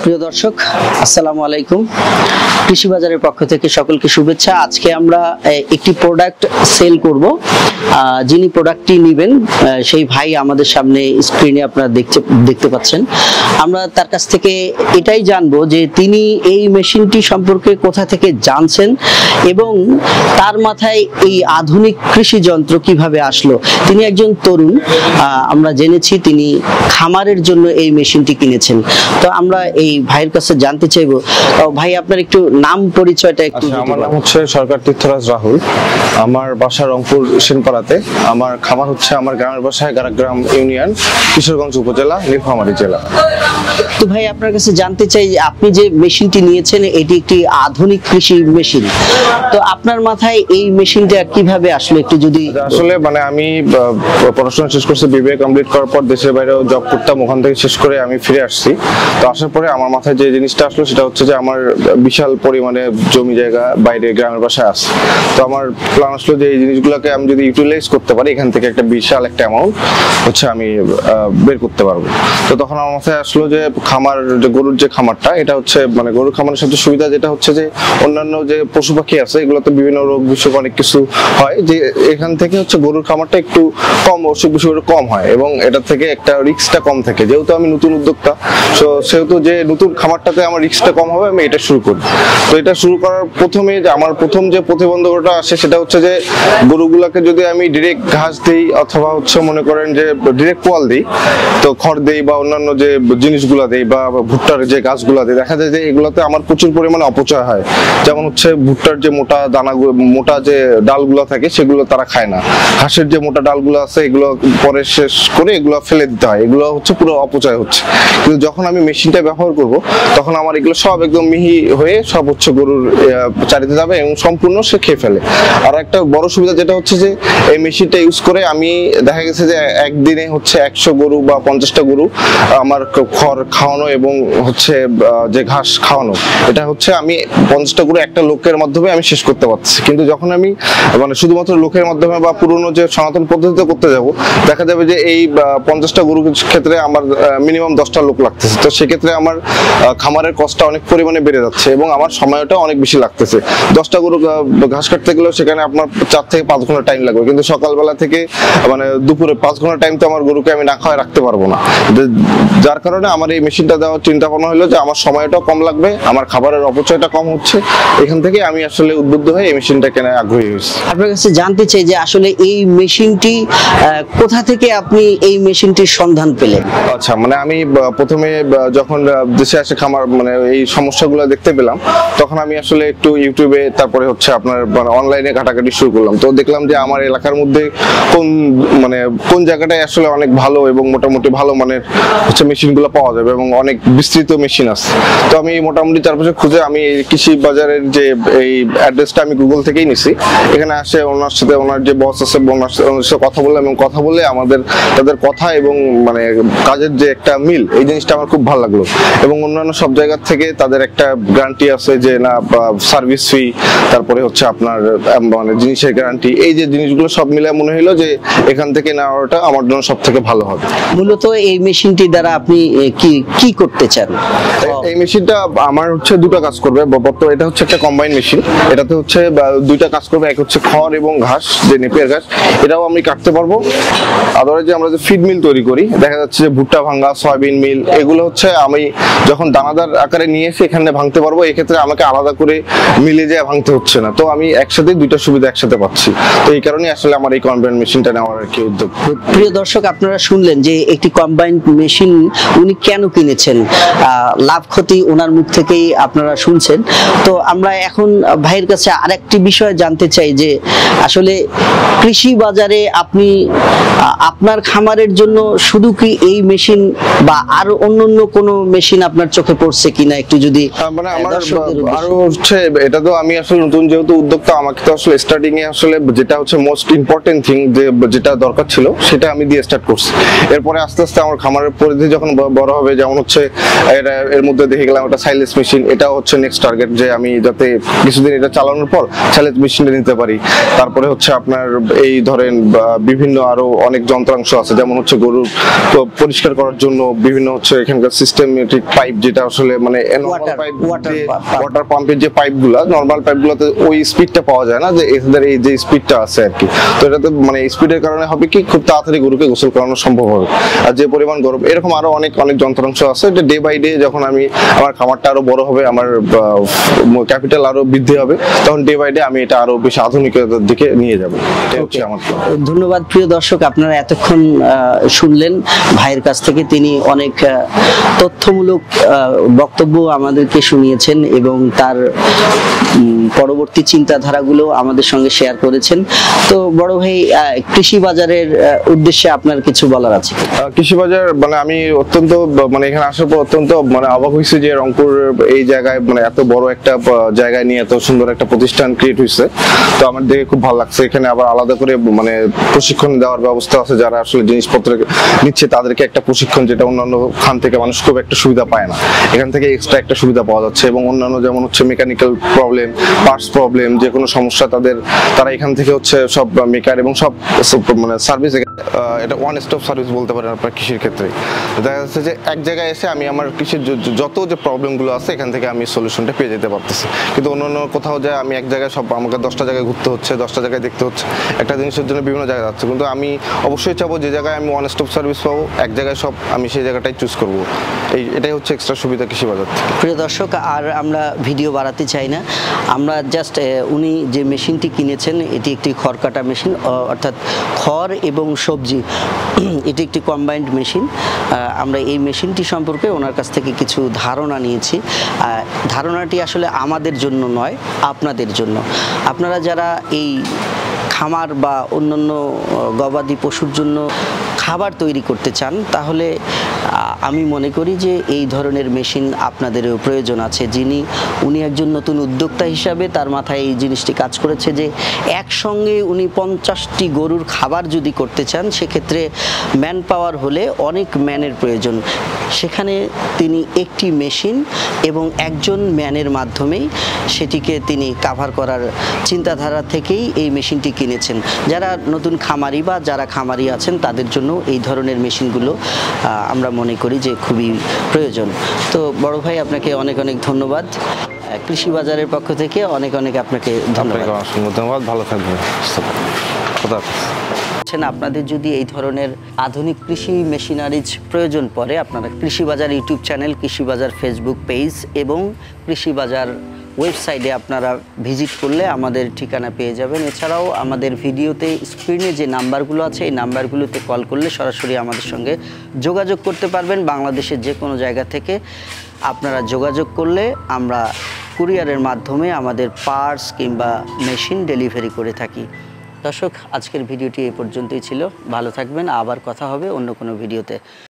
প্রিয় দর্শক, আসসালামু আলাইকুম। কৃষি বাজারের পক্ষ থেকে সকলকে শুভেচ্ছা। আজকে আমরা একটি প্রোডাক্ট সেল করব। যিনি প্রোডাক্টটি নেবেন সেই ভাই আমাদের সামনে স্ক্রিনে আপনারা দেখতে পাচ্ছেন। আমরা তার কাছ থেকে এটাই জানবো যে তিনি এই মেশিনটি সম্পর্কে কোথা থেকে জানছেন এবং তার মাথায় এই আধুনিক কৃষি যন্ত্র কিভাবে আসলো। তিনি একজন তরুণ, আমরা জেনেছি তিনি খামারের জন্য এই মেশিনটি কিনেছেন। তো আমরা এই ভাইয়ের কাছে জানতে চাইবো, ভাই আপনার একটু নাম পরিচয়টা একটু। আমার নাম হচ্ছে সরকার তীর্থরাজ রাহুল। আমার বাসা রংপুর সেনপাড়াতে। আমার খামার হচ্ছে আমার গ্রামের বাসায় গারাগ্রাম ইউনিয়ন, কিশোরগঞ্জ উপজেলা, নীলফামারী জেলা। তো ভাই আপনার কাছে জানতে চাই যে আপনি যে মেশিনটি নিয়েছেন এটি একটি আধুনিক কৃষি মেশিন, তো আপনার মাথায় এই মেশিনটা কিভাবে আসলে একটু যদি। আসলে মানে আমি পড়াশোনা শেষ করছি, বিবিএ কমপ্লিট করার পর দেশের বাইরেও জব করতাম, ওখান থেকে শেষ করে আমি ফিরে আসছি। তো আসার পরে আমার মাথায় যে জিনিসটা আসলো সেটা হচ্ছে যে আমার বিশাল পরিমাণে জমি জায়গা বাইরে গ্রামের বাসায় আছে। তো আমার প্ল্যান আসলো যে এই জিনিসগুলোকে আমি যদি ইউটিলাইজ করতে পারি, এখান থেকে একটা বিশাল একটা অ্যামাউন্ট হচ্ছে আমি বের করতে পারবো। তো তখন আমার মাথায় আসলো যে খামার, যে গরুর যে খামারটা, এটা হচ্ছে মানে গরুর খামারের সাথে সুবিধা যেটা হচ্ছে যে অন্যান্য যে পশু পাখি আছে এগুলোতে বিভিন্ন রোগ বিসুখ অনেক কিছু হয়, যে এখান থেকে হচ্ছে গরুর খামারটা একটু কম, অসুখ বিসুখ কম হয় এবং এটা থেকে একটা রিস্কটা কম থাকে। যেহেতু আমি নতুন উদ্যোক্তা, সেহেতু যে নতুন খামারটাতে আমার রিস্কটা কম হবে, আমি এটা শুরু করি। তো এটা শুরু করার প্রথমে যে আমার প্রথম যে প্রতিবন্ধকতা আসে সেটা হচ্ছে যে গরুগুলাকে যদি আমি ডিরেক্ট ঘাস দিই অথবা হচ্ছে মনে করেন যে ডিরেক্ট পোয়াল দিই, তো খড় দেই বা অন্যান্য যে জিনিসগুলা দেই বা ভুট্টার যে গাছগুলা দেই, দেখা যায় যে এগুলোতে আমার প্রচুর পরিমাণে অপচয় হয়। যেমন হচ্ছে ভুট্টার যে মোটা দানা, মোটা যে ডালগুলো থাকে সেগুলো তারা খায় না। ঘাসের যে মোটা ডালগুলো আছে এগুলো পরে শেষ করে এগুলো ফেলে দিতে হয়, এগুলো হচ্ছে পুরো অপচয় হচ্ছে। কিন্তু যখন আমি মেশিনটা ব্যবহার করব তখন আমার এগুলো সব একদম মিহি হয়ে সব হচ্ছে গরুর চারিতে যাবে এবং সম্পূর্ণ সে খেয়ে ফেলে। আর একটা বড় সুবিধা যেটা হচ্ছে যে এই মেশিনটা ইউজ করে আমি দেখা গেছে যে একদিনে হচ্ছে 100 গরু বা 50টা গরু আমার খড় খাওয়ানো এবং হচ্ছে যে ঘাস খাওয়ানো, এটা হচ্ছে আমি 50টা গরু একটা লোকের মাধ্যমে আমি শেষ করতে পারছি। কিন্তু যখন আমি মানে শুধুমাত্র লোকের মাধ্যমে বা পুরনো যে সনাতন পদ্ধতিতে করতে যাব, দেখা যাবে যে এই 50টা গরুর ক্ষেত্রে আমার মিনিমাম 10টা লোক লাগতেছে। তো সেক্ষেত্রে আমার খামারের কষ্টটা অনেক পরিমাণে বেড়ে যাচ্ছে এবং আমার সময়টা অনেক বেশি লাগতেছে। 10টা গরু ঘাস কাটতে গেলেও সেখানে আপনার 4 থেকে 5 ঘন্টা টাইম লাগবে, কিন্তু সকালবেলা থেকে মানে দুপুরে 5 ঘন্টা টাইম তো আমার গরুকে আমি না খাওয়ায় রাখতে পারবো না। যার কারণে আমার এই মেশিনটা দেওয়ার চিন্তা ভাবনা হলো যে আমার সময়টাও কম লাগবে, আমার খাবারের অপচয়টা কম হচ্ছে। এখান থেকে আমি আসলে উদ্বুদ্ধ হয়ে এই মেশিনটা কেনায় আগ্রহী হয়েছি। আপনার কাছে জানতে চাই যে আসলে এই মেশিনটি কোথা থেকে আপনি এই মেশিনটির সন্ধান পেলেন? আচ্ছা, মানে আমি প্রথমে যখন দেশে আসে খামার মানে এই সমস্যাগুলো দেখতে পেলাম, তখন আমি আসলে একটু ইউটিউবে তারপরে হচ্ছে আপনার মানে অনলাইনে ঘাটাঘাটি শুরু করলাম। তো দেখলাম যে আমার এলাকার মধ্যে কোন জায়গাটায় আসলে অনেক ভালো এবং মোটামুটি ভালো মানের হচ্ছে মেশিনগুলো পাওয়া যাবে এবং অনেক বিস্তৃত মেশিন আছে। তো আমি মোটামুটি চারপাশে খুঁজে আমি এই কৃষি বাজারের যে এই অ্যাড্রেসটা আমি গুগল থেকেই নিছি। এখানে আসে ওনার সাথে, ওনার যে বস আছে ওনার সাথে কথা বললাম এবং কথা বলে তাদের কথা এবং মানে কাজের যে একটা মিল, এই জিনিসটা আমার খুব ভালো লাগলো। এবং অন্যান্য সব জায়গা থেকে তাদের একটা গ্যারান্টি আছে যে না সার্ভিস ফি, তারপরে হচ্ছে আপনার মানে জিনিসের গ্যারান্টি, এই যে জিনিসগুলো সব মিলে মনে হলো যে এখান থেকে নেওয়াটা আমার জন্য সব থেকে ভালো হবে। মূলত এই মেশিনটি দ্বারা আপনি কি করতে চান? এই মেশিনটা আমার হচ্ছে দুটো কাজ করবে। এটা হচ্ছে একটা কম্বাইন মেশিন, এটাতে হচ্ছে দুইটা কাজ করবে। এক হচ্ছে খড় এবং ঘাস, যে নেপিয়ার ঘাস, এটাও আমি কাটতে পারবো। আদারওয়াইজ আমরা যে ফিড মিল তৈরি করি, দেখা যাচ্ছে যে ভুট্টা ভাঙা, সয়াবিন মিল, এগুলো হচ্ছে আমি যখন দানাদার আকারে নিয়ে এসে এখানে ভাঙতে পারবো। এক্ষেত্রে আমাকে আলাদা করে মিলে যায় ভাঙতে হচ্ছে না। তো আমি একসাথে দুইটা সুবিধা একসাথে পাচ্ছি। তো এই কারণে আসলে আমার এই কম্বাইন মেশিনটা নেওয়ার আর কি উদ্যোগ। প্রিয় দর্শক, আপনারা শুনলেন যে একটি কম্বাইন্ড মেশিন উনি কেন কিনেছেন, লাভ ক্ষতি ওনার মুখ থেকেই আপনারা শুনছেন। তো আমরা এখন ভাইয়ের কাছে আরেকটি বিষয় জানতে চাই যে আসলে কৃষি বাজারে আপনি আপনার খামারের জন্য শুধু কি এই মেশিন বা আরো অন্যান্য কোনো মেশিন আপনার চোখে পড়ছে কিনা একটু যদি। মানে আমার আরো হচ্ছে, এটা তো আমি আসলে নতুন যেহেতু উদ্যোক্তা, আমাকে তো আসলে স্টার্টিং এ আসলে যেটা হচ্ছে মোস্ট ইম্পর্টেন্ট থিং, যেটা দরকার ছিল সেটা আমি দিয়ে স্টার্ট করছি। এরপরে আস্তে আস্তে আমার খামারের পরিধি যখন বড় হবে, যেমন হচ্ছে এর মধ্যে দেখে গেলাম একটা সাইলেজ মেশিন, এটা হচ্ছে নেক্সট টার্গেট যে আমি যাতে কিছুদিন এটা চালানোর পর সাইলেজ মেশিনটা নিতে পারি। তারপরে হচ্ছে আপনার এই ধরেন বিভিন্ন আরো অনেক যন্ত্রাংশ আছে, যেমন হচ্ছে গরুর পরিষ্কার করার জন্য বিভিন্ন হচ্ছে এখানকার সিস্টেমেটিক পাইপ যেটা আসলে মানে নরমাল পাইপ, ওয়াটার পাম্পের যে পাইপগুলো, নরমাল পাইপগুলোতে ওই স্পিডটা পাওয়া যায় না, যে এদের এই যে স্পিডটা আছে আর কি। তো এটাতে মানে স্পিডের কারণে হবে কি, খুব তাড়াতাড়ি গরুকে গোসল করানো সম্ভব হবে। আর যে পরিমাণ গরম, এরকম আরো অনেক অনেক যন্ত্রাংশ আছে, এটা ডে বাই ডে যখন আমি আমার খামারটা আরো বড় হবে, আমার ক্যাপিটাল আরো বৃদ্ধি হবে, তখন ডে বাই ডে আমি এটা আরো বেশি আধুনিকতার দিকে নিয়ে যাবো। এটা হচ্ছে আমার। ধন্যবাদ প্রিয় দর্শক, আপনারা এতক্ষণ শুনলেন ভাইয়ের কাছ থেকে। তিনি অনেক তথ্যমূলক বক্তব্য আমাদেরকে শুনিয়েছেন এবং তার পরবর্তী চিন্তাধারাগুলো আমাদের সঙ্গে শেয়ার করেছেন। তো বড় ভাই, কৃষি বাজারের উদ্দেশ্যে আপনার কিছু বলার আছে? কৃষি বাজার মানে আমি অত্যন্ত মানে এখানে আসার পর অত্যন্ত মানে অবাক হয়েছি যে রংপুর এই জায়গায় মানে এত বড় একটা জায়গায় নিয়ে এত সুন্দর একটা প্রতিষ্ঠান ক্রিয়েট হয়েছে। তো আমার দেখে খুব ভালো লাগছে। এখানে আবার আলাদা করে মানে প্রশিক্ষণ দেওয়ার ব্যবস্থা আছে, যারা আসলে জিনিসপত্র নিচ্ছে তাদেরকে একটা প্রশিক্ষণ, যেটা অন্যান্য খান থেকে মানুষ খুব একটা সুবিধা পায় না, এখান থেকে এক্সট্রা একটা সুবিধা পাওয়া যাচ্ছে। এবং অন্যান্য যেমন হচ্ছে মেকানিক্যাল প্রবলেম, পার্টস প্রবলেম, যে কোনো সমস্যা তারা এখান থেকে হচ্ছে সব মেকার এবং সব মানে সার্ভিস, এটা ওয়ান স্টপ সার্ভিস বলতে পারেন আপনার কৃষির ক্ষেত্রে। দেখা যাচ্ছে যে এক জায়গায় এসে আমি আমার কৃষির যত যে প্রবলেমগুলো আছে এখান থেকে আমি সলিউশনটা পেয়ে যেতে পারতেছি। কিন্তু অন্য কোথাও যায় আমি এক জায়গায় সব আমাকে 10টা জায়গায় ঘুরতে হচ্ছে, 10টা জায়গায় দেখতে হচ্ছে, একটা জিনিসের জন্য বিভিন্ন জায়গায় যাচ্ছে। কিন্তু আমি অবশ্যই চাবো যে জায়গায় আমি ওয়ান স্টপ সার্ভিস পাবো, এক জায়গায় সব, আমি সেই জায়গাটাই চুজ করবো। এটাই হচ্ছে এক্সট্রা সুবিধা কৃষি বাজার থেকে। প্রিয় দর্শক, আর আমরা ভিডিও বাড়াতে চাই না, আমরা জাস্ট উনি যে মেশিনটি কিনেছেন এটি একটি খড় কাটা মেশিন, অর্থাৎ খড় এবং সবজি, এটি একটি কম্বাইন্ড মেশিন। আমরা এই মেশিনটি সম্পর্কে ওনার কাছ থেকে কিছু ধারণা নিয়েছি। ধারণাটি আসলে আমাদের জন্য নয়, আপনাদের জন্য। আপনারা যারা এই খামার বা অন্যান্য গবাদি পশুর জন্য খাবার তৈরি করতে চান, তাহলে আমি মনে করি যে এই ধরনের মেশিন আপনাদেরও প্রয়োজন আছে। উনি একজন নতুন উদ্যোক্তা হিসাবে তার মাথায় এই জিনিসটি কাজ করেছে যে একসঙ্গে উনি 50টি গরুর খাবার যদি করতে চান, সেক্ষেত্রে ম্যান পাওয়ার হলে অনেক ম্যানের প্রয়োজন। সেখানে তিনি একটি মেশিন এবং একজন ম্যানের মাধ্যমেই সেটিকে তিনি কাভার করার চিন্তাধারা থেকেই এই মেশিনটি কিনেছেন। যারা নতুন খামারি বা যারা খামারি আছেন তাদের জন্য এই ধরনের মেশিনগুলো আমরা মনে করি যে খুবই প্রয়োজন। তো বড় ভাই, আপনাকে অনেক অনেক ধন্যবাদ। কৃষি বাজারের পক্ষ থেকে অনেক অনেক আপনাকে ধন্যবাদ। ভালো থাকবেন। আপনাদের যদি এই ধরনের আধুনিক কৃষি মেশিনারিজ প্রয়োজন পড়ে, আপনারা কৃষি বাজার ইউটিউব চ্যানেল, কৃষি বাজার ফেসবুক পেজ এবং কৃষি বাজার ওয়েবসাইটে আপনারা ভিজিট করলে আমাদের ঠিকানা পেয়ে যাবেন। এছাড়াও আমাদের ভিডিওতে স্ক্রিনে যে নাম্বারগুলো আছে এই নাম্বারগুলোতে কল করলে সরাসরি আমাদের সঙ্গে যোগাযোগ করতে পারবেন। বাংলাদেশের যে কোনো জায়গা থেকে আপনারা যোগাযোগ করলে আমরা কুরিয়ারের মাধ্যমে আমাদের পার্টস কিংবা মেশিন ডেলিভারি করে থাকি। দর্শক, আজকের ভিডিওটি এই পর্যন্তই ছিল। ভালো থাকবেন, আবার কথা হবে অন্য কোনো ভিডিওতে।